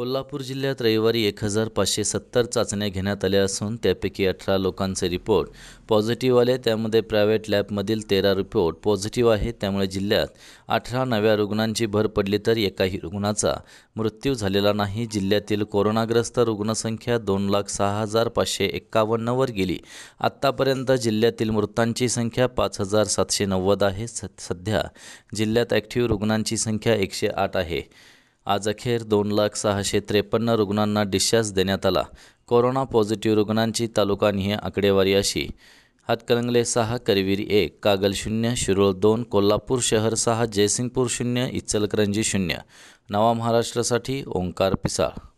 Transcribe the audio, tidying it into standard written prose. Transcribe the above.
कोल्हापूर जिल्ह्यात रविवारी 1570 चाचण्या घेण्यात आल्या असून त्यापैकी 18 लोकांचे रिपोर्ट पॉझिटिव्ह आले। त्यामध्ये प्रायव्हेट लॅबमधील 13 रिपोर्ट पॉझिटिव्ह आहेत। त्यामुळे जिल्ह्यात 18 नव्या रुग्णांची भर पडली तर एकाही रुग्णाचा मृत्यू झालेला नाही। जिल्ह्यातील कोरोनाग्रस्त रुग्णसंख्या 2,06,551 वर गेली। आत्तापर्यंत जिल्ह्यातील मृतांची संख्या 5,790 आहे। सध्या जिल्ह्यात ॲक्टिव्ह रुग्णांची संख्या 108 आहे। आज अखेर 2,06,653 रुग्णांना डिस्चार्ज देण्यात आला। कोरोना पॉझिटिव्ह रुग्णांची तालुकानिहाय आकडेवारी अशी: हातकणंगले 6, करवीर 1, कागल 0, शिरोळ 2, कोल्हापूर शहर 6, जयसिंगपूर 0, इचलकरंजी 0। नवा महाराष्ट्रासाठी ओंकार पिसाळ।